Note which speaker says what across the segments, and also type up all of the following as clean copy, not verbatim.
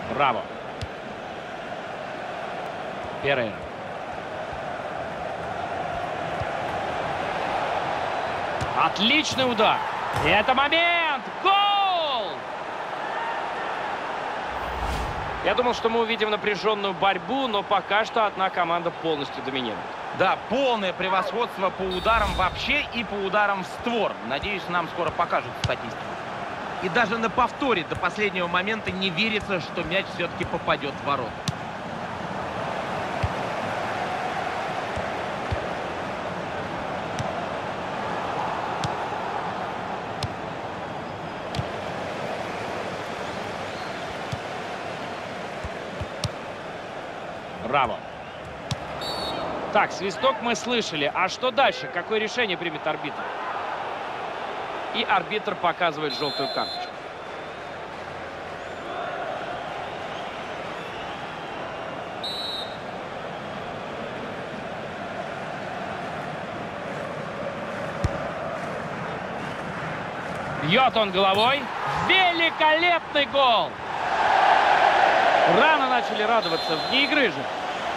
Speaker 1: Браво. Перейра. Отличный удар. И это момент. Гол! Я думал, что мы увидим напряженную борьбу, но пока что одна команда полностью доминирует.
Speaker 2: Да, полное превосходство по ударам вообще и по ударам в створ. Надеюсь, нам скоро покажут статистику. И даже на повторе до последнего момента не верится, что мяч все-таки попадет в ворота.
Speaker 1: Браво. Так, свисток мы слышали. А что дальше? Какое решение примет арбитр? И арбитр показывает желтую карточку. Бьет он головой. Великолепный гол! Рано начали радоваться, вне игры же.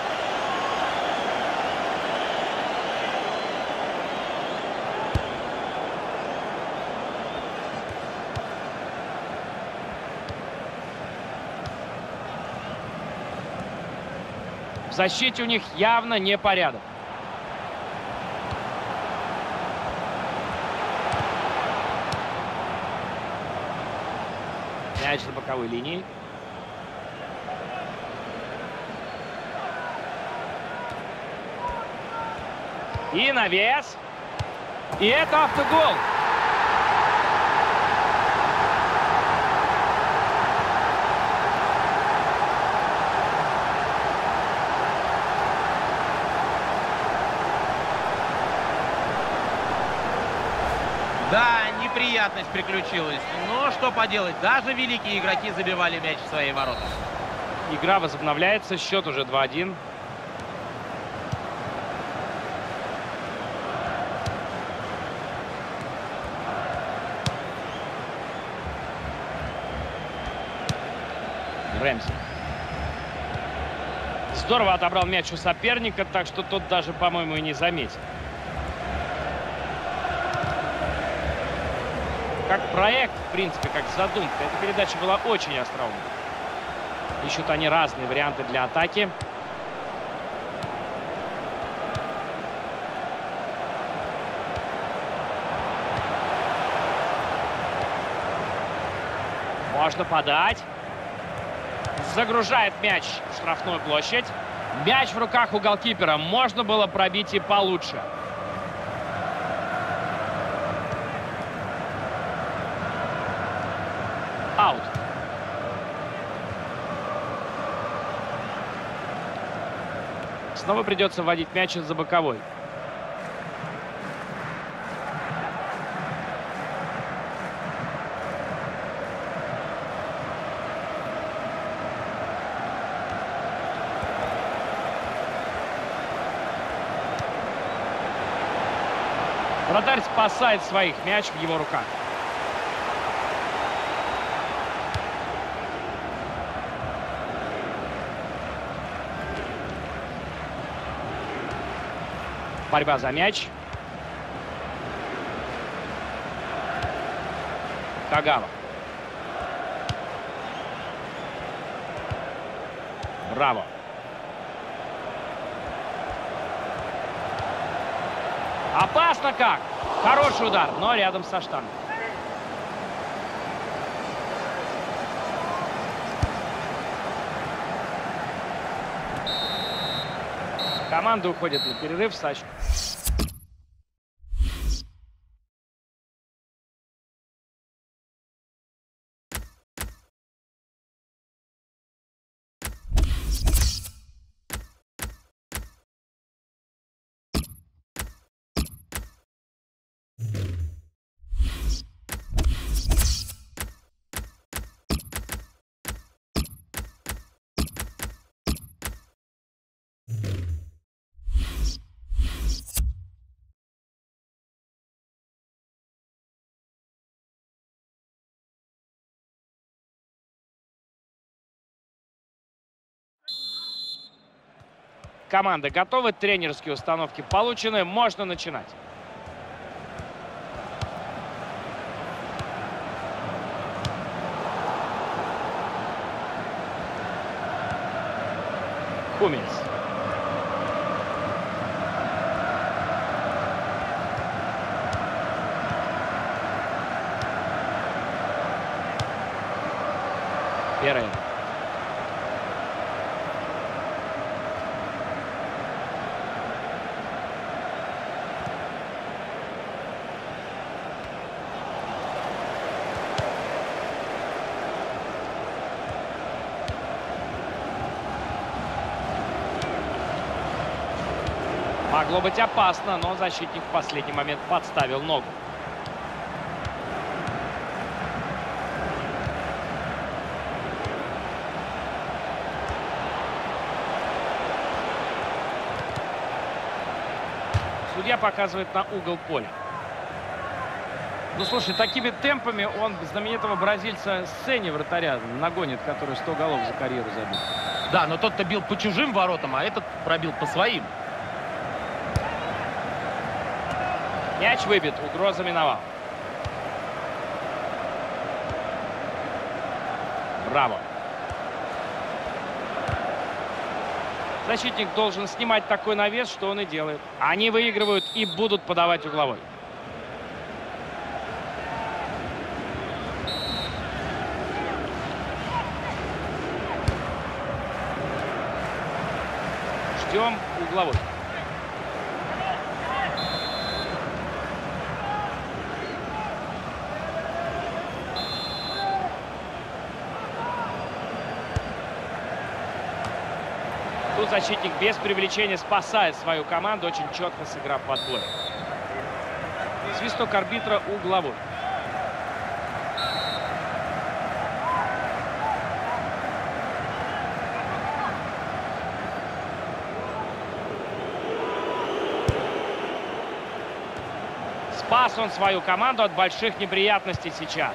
Speaker 1: В защите у них явно непорядок. Мяч на боковой линии. И навес. И это автогол.
Speaker 2: Да, неприятность приключилась. Но что поделать, даже великие игроки забивали мяч в свои ворота.
Speaker 1: Игра возобновляется, счет уже 2-1. Рэмзи. Здорово отобрал мяч у соперника, так что тот даже, по-моему, и не заметил. Как проект, в принципе, как задумка, эта передача была очень остроумной. Ищут они разные варианты для атаки. Можно подать. Загружает мяч в штрафную площадь. Мяч в руках у голкипера. Можно было пробить и получше. Аут. Снова придется вводить мяч из-за боковой. Вратарь спасает своих. Мяч в его руках. Борьба за мяч. Кагава. Браво. Опасно как. Хороший удар, но рядом со штангой. Команда уходит на перерыв. Сач. команды готовы, тренерские установки получены, можно начинать. Хумельс. Перейра. Могло быть опасно, но защитник в последний момент подставил ногу. Судья показывает на угол поля. Ну, слушай, такими темпами он знаменитого бразильца Сенни, вратаря, нагонит, который 100 голов за карьеру забил.
Speaker 2: Да, но тот-то бил по чужим воротам, а этот пробил по своим.
Speaker 1: Мяч выбит, угроза миновала. Браво. Защитник должен снимать такой навес, что он и делает. Они выигрывают и будут подавать угловой. Ждем угловой. Тут защитник без привлечения спасает свою команду, очень четко сыграв в отбор. Свисток арбитра угловой. Спас он свою команду от больших неприятностей сейчас.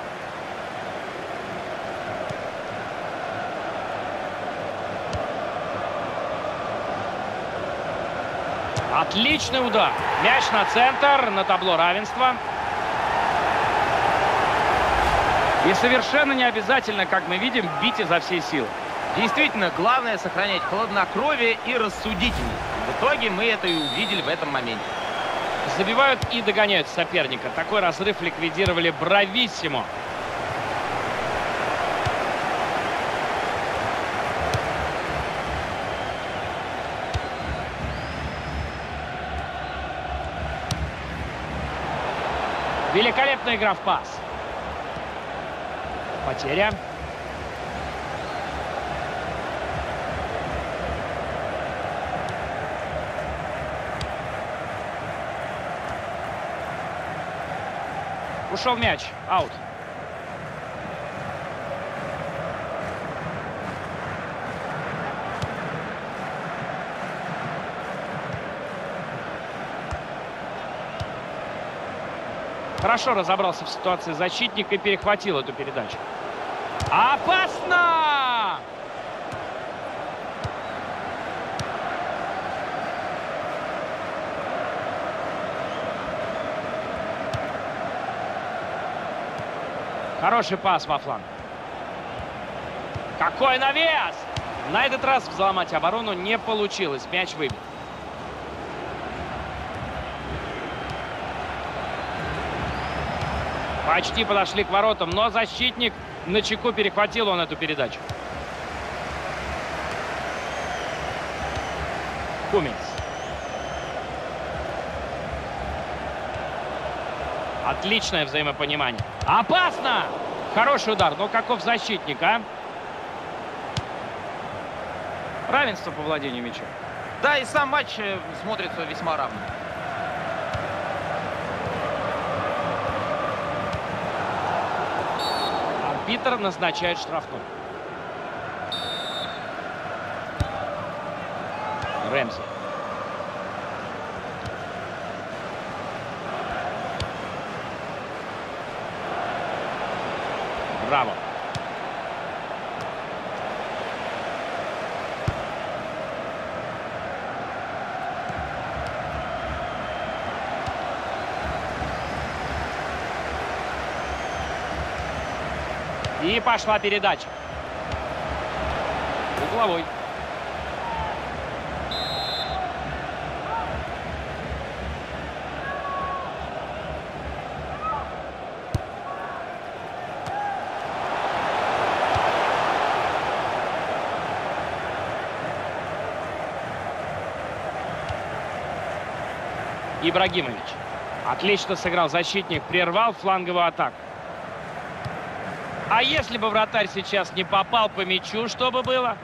Speaker 1: Отличный удар. Мяч на центр, на табло равенства. И совершенно не обязательно, как мы видим, бить изо всей силы.
Speaker 2: Действительно, главное сохранять хладнокровие и рассудительность. В итоге мы это и увидели в этом моменте.
Speaker 1: Забивают и догоняют соперника. Такой разрыв ликвидировали брависсимо. Великолепная игра в пас. Потеря. Ушел мяч. Аут. Хорошо разобрался в ситуации защитник и перехватил эту передачу. Опасно! Хороший пас во фланг. Какой навес! На этот раз взломать оборону не получилось. Мяч выбит. Почти подошли к воротам, но защитник начеку, перехватил он эту передачу. Хумельс. Отличное взаимопонимание. Опасно! Хороший удар, но каков защитник, а? Равенство по владению мячом.
Speaker 2: Да, и сам матч смотрится весьма равно.
Speaker 1: Арбитр назначает штрафной. Рэмзи. Браво. И пошла передача. Угловой. Ибрагимович. Отлично сыграл защитник, прервал фланговую атаку. А если бы вратарь сейчас не попал по мячу, что бы было?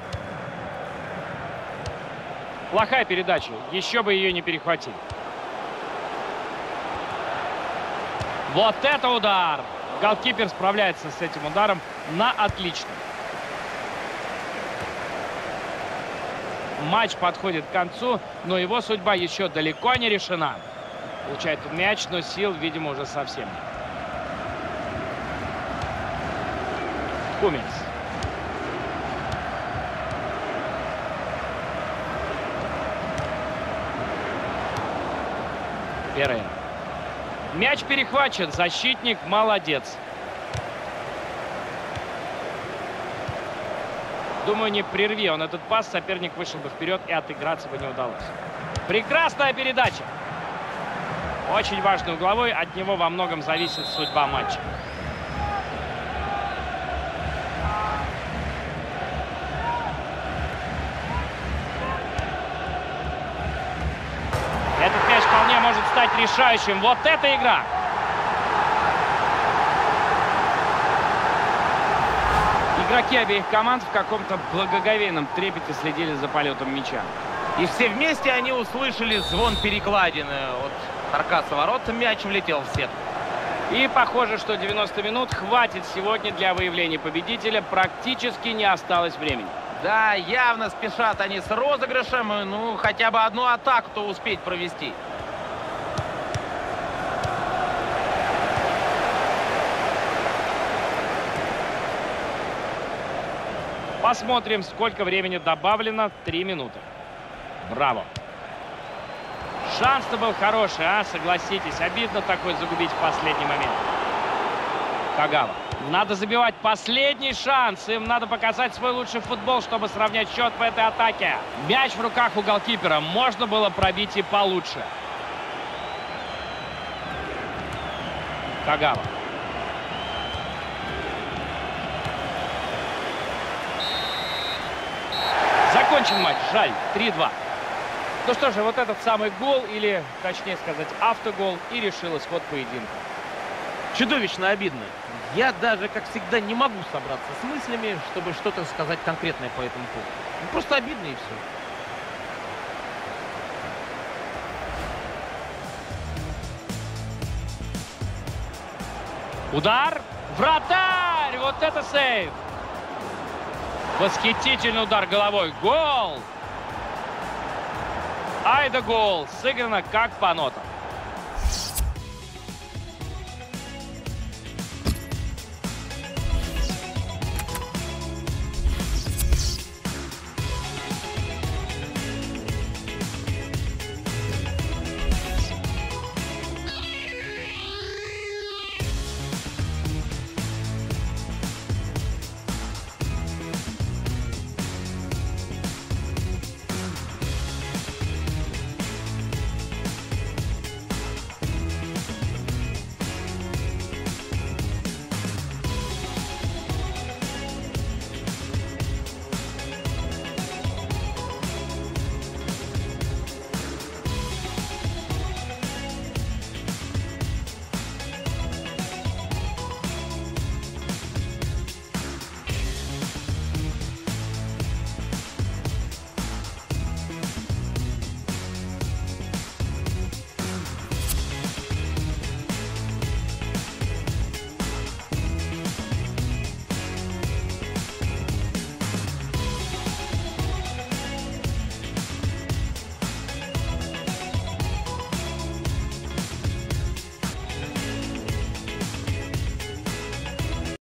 Speaker 1: Плохая передача, еще бы ее не перехватили. Вот это удар! Голкипер справляется с этим ударом на отлично. Матч подходит к концу, но его судьба еще далеко не решена. Получает мяч, но сил, видимо, уже совсем нет. Кумец. Перейра. Мяч перехвачен. Защитник молодец. Думаю, не прерви он этот пас, соперник вышел бы вперед и отыграться бы не удалось. Прекрасная передача. Очень важный угловой, от него во многом зависит судьба матча. Этот мяч вполне может стать решающим. Вот эта игра! Игроки обеих команд в каком-то благоговейном трепете следили за полетом мяча.
Speaker 2: И все вместе они услышали звон перекладины. От каркаса ворот мяч влетел в сетку.
Speaker 1: И похоже, что 90 минут хватит сегодня для выявления победителя. Практически не осталось времени.
Speaker 2: Да, явно спешат они с розыгрышем. Ну, хотя бы одну атаку-то успеть провести.
Speaker 1: Посмотрим, сколько времени добавлено. 3 минуты. Браво. Шанс-то был хороший, а? Согласитесь, обидно такой загубить в последний момент. Кагава. Надо забивать последний шанс. Им надо показать свой лучший футбол, чтобы сравнять счет в этой атаке. Мяч в руках у голкипера. Можно было пробить и получше. Кагава. Закончен матч. Жаль. 3-2. Ну что же, вот этот самый гол, или, точнее сказать, автогол, и решил исход поединка.
Speaker 2: Чудовищно обидно. Я даже, как всегда, не могу собраться с мыслями, чтобы что-то сказать конкретное по этому поводу. Ну, просто обидно и все.
Speaker 1: Удар. Вратарь! Вот это сейв! Восхитительный удар головой. Гол! Ай да гол! Сыграно как по нотам.